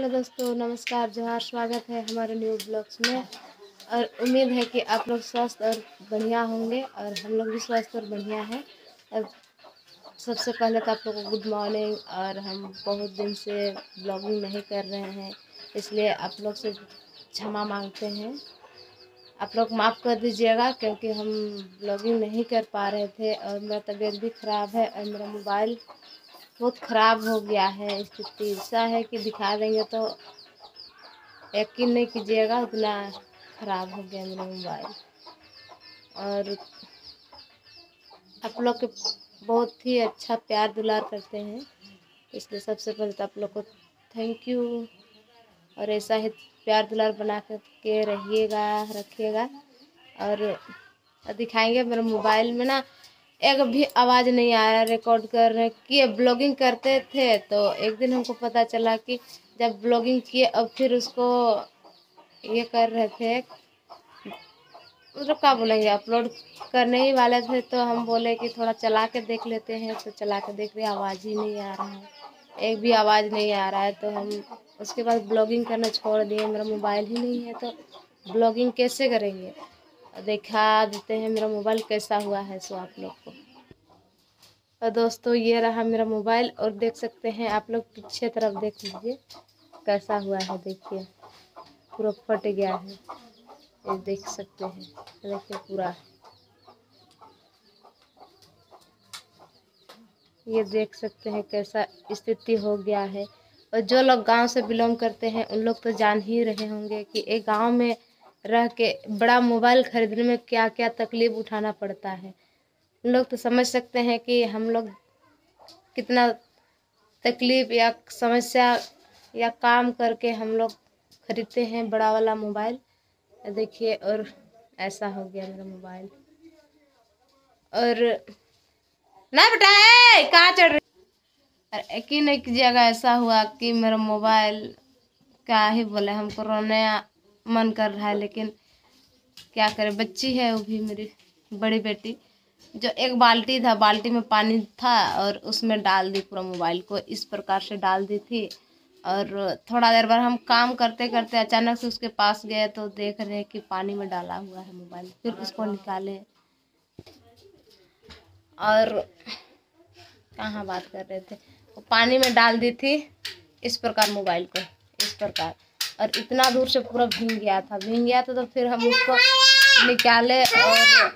Hello दोस्तों, नमस्कार, जोहार। स्वागत है हमारे न्यू ब्लॉग्स में। और उम्मीद है कि आप लोग स्वस्थ और बढ़िया होंगे और हम लोग भी स्वस्थ और बढ़िया हैं। और सबसे पहले तो आप लोगों को गुड मॉर्निंग। और हम बहुत दिन से ब्लॉगिंग नहीं कर रहे हैं, इसलिए आप लोग से क्षमा मांगते हैं। आप लोग माफ़ कर दीजिएगा, क्योंकि हम ब्लॉगिंग नहीं कर पा रहे थे और मेरा तबीयत भी ख़राब है और मेरा मोबाइल बहुत ख़राब हो गया है। स्थिति ऐसा है कि दिखा देंगे तो यकीन नहीं कीजिएगा, उतना ख़राब हो गया मेरा मोबाइल। और आप लोग के बहुत ही अच्छा प्यार दुलार करते हैं, इसलिए सबसे पहले तो आप लोग को थैंक यू। और ऐसा ही प्यार दुलार बना के रखिएगा। और दिखाएंगे मेरे मोबाइल में ना एक भी आवाज़ नहीं आया। रिकॉर्ड कर रहे किए ब्लॉगिंग करते थे, तो एक दिन हमको पता चला कि जब ब्लॉगिंग किए और फिर उसको ये कर रहे थे, मतलब क्या बोलेंगे, अपलोड करने ही वाले थे, तो हम बोले कि थोड़ा चला के देख लेते हैं। तो चला के देख रहे, आवाज़ ही नहीं आ रहा है, एक भी आवाज़ नहीं आ रहा है। तो हम उसके बाद ब्लॉगिंग करना छोड़ दिए। मेरा मोबाइल ही नहीं है तो ब्लॉगिंग कैसे करेंगे। दिखा देते हैं मेरा मोबाइल कैसा हुआ है सो आप लोग को। और दोस्तों, ये रहा मेरा मोबाइल और देख सकते हैं आप लोग, पीछे तरफ देख लीजिए कैसा हुआ है। देखिए पूरा फट गया है, ये देख सकते हैं। देखिए पूरा, ये देख सकते हैं कैसा स्थिति हो गया है। और जो लोग गांव से बिलोंग करते हैं उन लोग तो जान ही रहे होंगे कि एक गांव में रह के बड़ा मोबाइल खरीदने में क्या क्या तकलीफ उठाना पड़ता है। उन लोग तो समझ सकते हैं कि हम लोग कितना तकलीफ या समस्या या काम करके हम लोग खरीदते हैं बड़ा वाला मोबाइल। देखिए, और ऐसा हो गया मेरा मोबाइल। और ना बेटा, कहाँ चढ़ रही। और एक ही नहीं जगह ऐसा हुआ कि मेरा मोबाइल, क्या ही बोले, हमको रोने मन कर रहा है, लेकिन क्या करें। बच्ची है वो भी मेरी बड़ी बेटी, जो एक बाल्टी था, बाल्टी में पानी था और उसमें डाल दी पूरा मोबाइल को, इस प्रकार से डाल दी थी। और थोड़ा देर बाद हम काम करते करते अचानक से उसके पास गए तो देख रहे कि पानी में डाला हुआ है मोबाइल। फिर उसको निकाले। और कहाँ बात कर रहे थे, वो पानी में डाल दी थी इस प्रकार मोबाइल को, इस प्रकार। और इतना दूर से पूरा भीग गया था तो फिर हम उसको निकाले और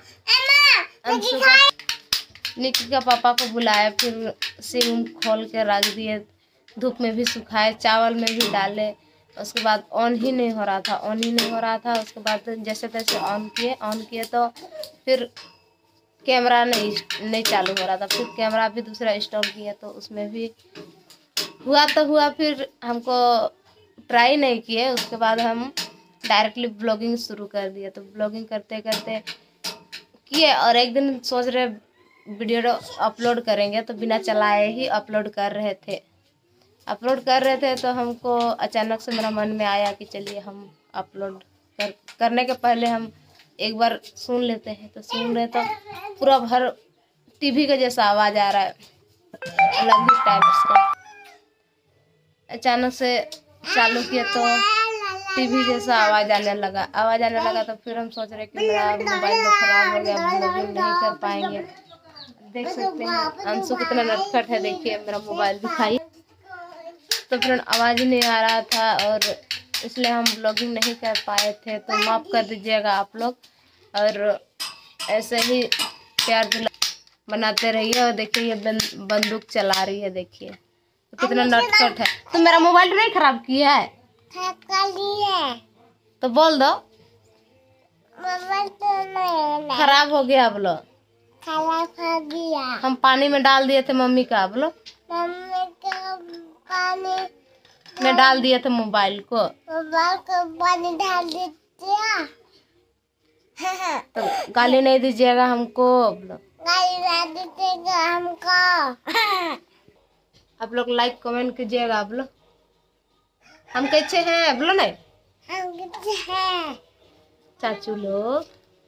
निकी का पापा को बुलाया। फिर सिम खोल के रख दिए, धूप में भी सुखाए, चावल में भी डाले। उसके बाद ऑन ही नहीं हो रहा था, उसके बाद जैसे तैसे ऑन किए तो फिर कैमरा नहीं चालू हो रहा था। फिर कैमरा भी दूसरा इंस्टॉल किया तो उसमें भी हुआ तो हुआ। फिर हमको ट्राई नहीं किए, उसके बाद हम डायरेक्टली ब्लॉगिंग शुरू कर दिए। तो ब्लॉगिंग करते करते किए और एक दिन सोच रहे वीडियो अपलोड करेंगे, तो बिना चलाए ही अपलोड कर रहे थे। तो हमको अचानक से मेरा मन में आया कि चलिए हम अपलोड करने के पहले हम एक बार सुन लेते हैं। तो सुन रहे तो पूरा भर टीवी का जैसा आवाज़ आ रहा है, अलग ही टाइप से। अचानक से चालू किया तो टीवी जैसा आवाज़ आने लगा। तो फिर हम सोच रहे कि मेरा मोबाइल तो खराब हो गया, ब्लॉगिंग नहीं कर पाएंगे। देख सकते हैं अंशु कितना नटखट है, देखिए मेरा मोबाइल दिखाई। तो फिर आवाज़ ही नहीं आ रहा था और इसलिए हम ब्लॉगिंग नहीं कर पाए थे। तो माफ़ कर दीजिएगा आप लोग। और ऐसे ही प्यार दुलार बनाते रहिए। और देखिए ये बंदूक चला रही है, देखिए तो कितना नटखट है। तो मेरा मोबाइल नहीं खराब किया है तो बोल दो खराब हो गया। बोलो खराब हो गया। हम पानी में डाल दिए थे मम्मी का, बोलो मम्मी का पानी में डाल दिए थे मोबाइल को पानी डाल दिया। तो गाली नहीं दीजिएगा हमको, बोलो गाली नहीं दीजिएगा हमको। आप लोग लाइक कमेंट कीजिएगा, बोलो हम कैसे हैं, बोलो नहीं हम कैसे हैं। चाचू लोग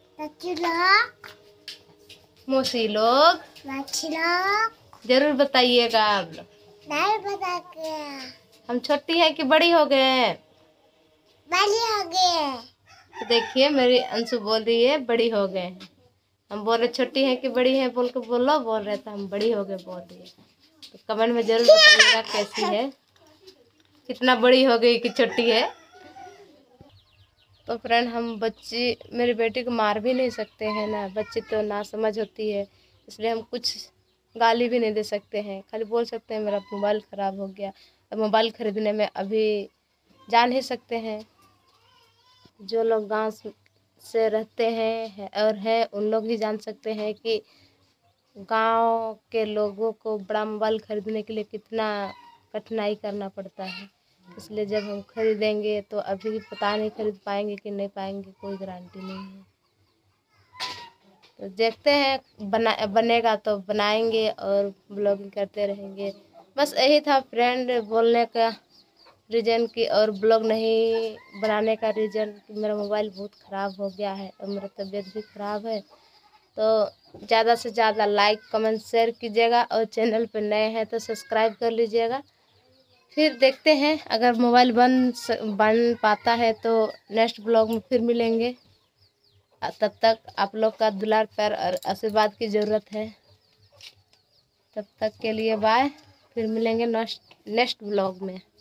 मौसी लोग जरूर बताइएगा, आप लोग नहीं बताइएगा। हम छोटी है कि बड़ी हो गए हैं? बड़ी हो गई है। तो देखिए मेरी अंशु बोल रही है बड़ी हो गए हैं। हम बोल रहे छोटी है कि बड़ी है, बोल के बोलो, बोल रहे तो हम बड़ी हो गए बोल रही है। तो कमेंट में जरूर बताइएगा कैसी है, कितना बड़ी हो गई कि छोटी है। तो फ्रेंड हम बच्ची मेरी बेटी को मार भी नहीं सकते हैं ना, बच्ची तो नासमझ होती है, इसलिए हम कुछ गाली भी नहीं दे सकते हैं। खाली बोल सकते हैं मेरा मोबाइल ख़राब हो गया। अब मोबाइल ख़रीदने में अभी जा नहीं सकते हैं। जो लोग गांव से रहते हैं और हैं उन लोग ही जान सकते हैं कि गांव के लोगों को बड़ा मोबाइल ख़रीदने के लिए कितना कठिनाई करना पड़ता है। इसलिए जब हम खरीदेंगे तो अभी पता नहीं खरीद पाएंगे कि नहीं पाएंगे, कोई गारंटी नहीं है। तो देखते हैं, बनेगा तो बनाएंगे और ब्लॉगिंग करते रहेंगे। बस यही था फ्रेंड बोलने का रीज़न की, और ब्लॉग नहीं बनाने का रीज़न कि मेरा मोबाइल बहुत ख़राब हो गया है और मेरा तबीयत भी ख़राब है। तो ज़्यादा से ज़्यादा लाइक कमेंट शेयर कीजिएगा, और चैनल पर नए हैं तो सब्सक्राइब कर लीजिएगा। फिर देखते हैं अगर मोबाइल बन पाता है तो नेक्स्ट ब्लॉग में फिर मिलेंगे। तब तक आप लोग का दुलार प्यार और आशीर्वाद की ज़रूरत है। तब तक के लिए बाय, फिर मिलेंगे नेक्स्ट ब्लॉग में।